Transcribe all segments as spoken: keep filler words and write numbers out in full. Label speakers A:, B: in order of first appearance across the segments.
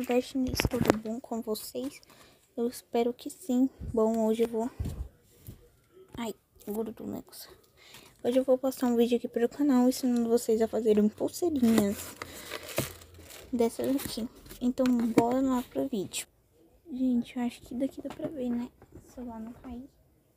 A: nordestinos, tudo bom com vocês? Eu espero que sim. Bom, hoje eu vou... Ai, grudou o negócio. Hoje eu vou postar um vídeo aqui pro canal ensinando vocês a fazerem pulseirinhas dessas aqui. Então, bora lá pro vídeo. Gente, eu acho que daqui dá pra ver, né? Se o celular não cair.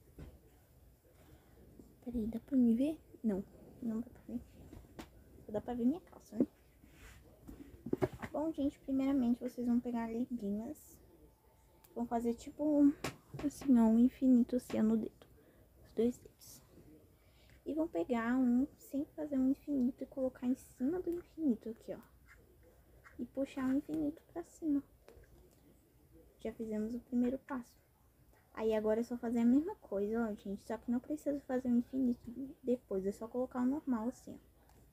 A: Peraí, dá pra me ver? Não, não dá pra ver. Só dá pra ver minha calça, né? Bom, gente, primeiramente vocês vão pegar liguinhas. Vão fazer tipo assim, ó, um infinito assim, ó, no dedo. Os dois dedos. E vão pegar um, sem fazer um infinito, e colocar em cima do infinito aqui, ó. E puxar o infinito pra cima. Já fizemos o primeiro passo. Aí agora é só fazer a mesma coisa, ó, gente. Só que não precisa fazer um infinito depois, é só colocar o normal assim, ó.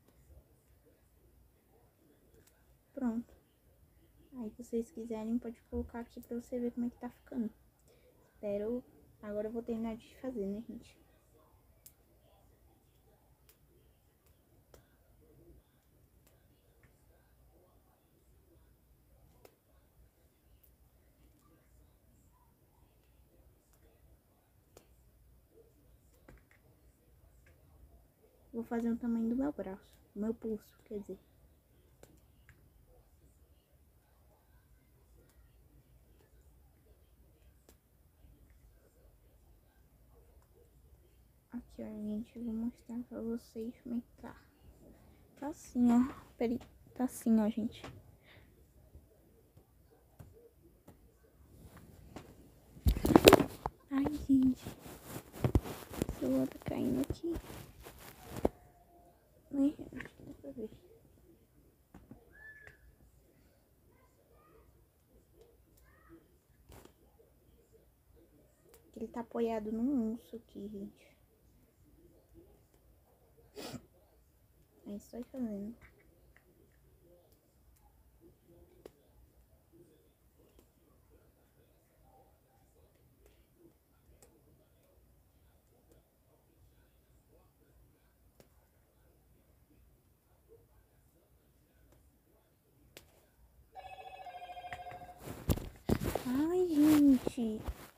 A: Pronto. Aí, se vocês quiserem, pode colocar aqui pra você ver como é que tá ficando. Espero... Agora eu vou terminar de fazer, né, gente? Vou fazer o tamanho do meu braço. Do meu pulso, quer dizer. Aqui, ó, gente, eu vou mostrar pra vocês como é que tá. Tá assim, ó. Peraí, tá assim, ó, gente. Ai, gente. O celular tá caindo aqui. Ai, acho que dá pra ver. Ele tá apoiado num osso aqui, gente. É só ir fazendo. Ai, gente.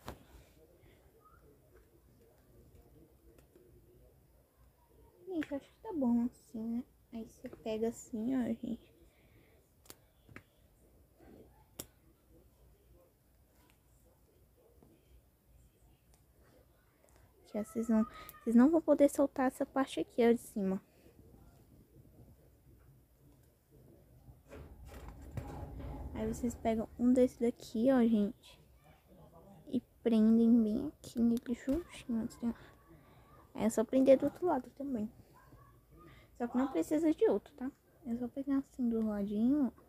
A: Gente, acho que tá bom assim, né? Aí você pega assim, ó, gente. Aqui, ó, vocês não, vocês não vão poder soltar essa parte aqui, ó, de cima. Aí vocês pegam um desse daqui, ó, gente. E prendem bem aqui nele juntinho, assim, ó. Aí é só prender do outro lado também. Só que não precisa de outro, tá? É só pegar assim do ladinho, ó.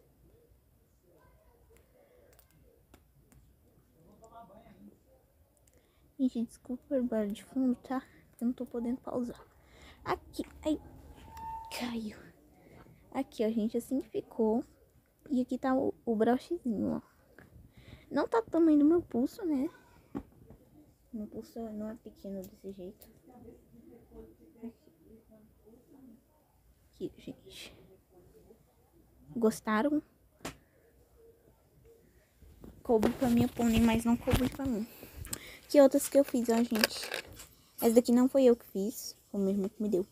A: Gente, desculpa o barulho de fundo, tá? Porque eu não tô podendo pausar. Aqui, aí, caiu. Aqui, ó, gente, assim que ficou. E aqui tá o, o brochezinho, ó. Não tá do tamanho do meu pulso, né? Meu pulso não é pequeno desse jeito. Aqui, gente. Gostaram? Coube pra minha pônei, mas não coube pra mim. Que outras que eu fiz, ó, gente. Essa daqui não foi eu que fiz. Foi o mesmo que me deu.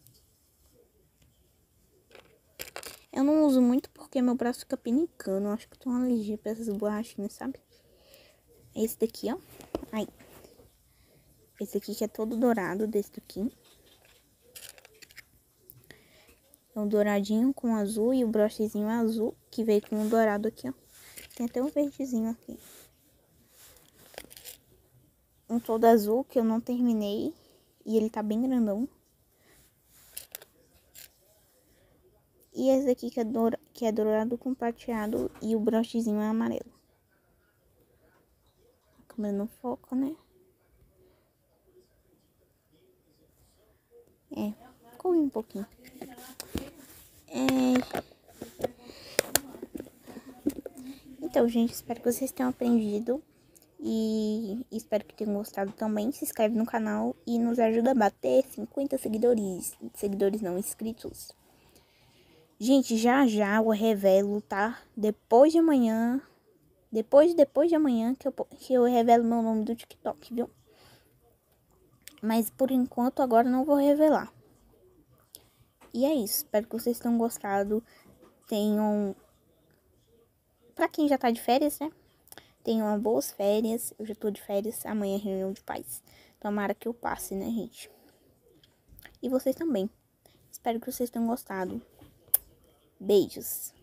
A: Eu não uso muito porque meu braço fica pinicando. Eu acho que eu tenho uma alergia pra essas borrachinhas, sabe? Esse daqui, ó. Aí. Esse aqui que é todo dourado, desse daqui. É um douradinho com azul e o brochezinho azul, que veio com um dourado aqui, ó. Tem até um verdezinho aqui. Um todo azul que eu não terminei e ele tá bem grandão. E esse aqui que é, doura, que é dourado com prateado e o brochezinho é amarelo. A câmera não foca, né? É, corri um pouquinho. É... Então, gente, espero que vocês tenham aprendido. E espero que tenham gostado também. Se inscreve no canal e nos ajuda a bater cinquenta seguidores. Seguidores não, inscritos. Gente, já já eu revelo, tá? Depois de amanhã, depois, depois de amanhã que eu, que eu revelo meu nome do TikTok, viu? Mas por enquanto agora não vou revelar. E é isso, espero que vocês tenham gostado. Tenham... Pra quem já tá de férias, né? Tenham boas férias. Eu já tô de férias, amanhã é reunião de pais. Tomara que eu passe, né, gente? E vocês também. Espero que vocês tenham gostado. Beijos.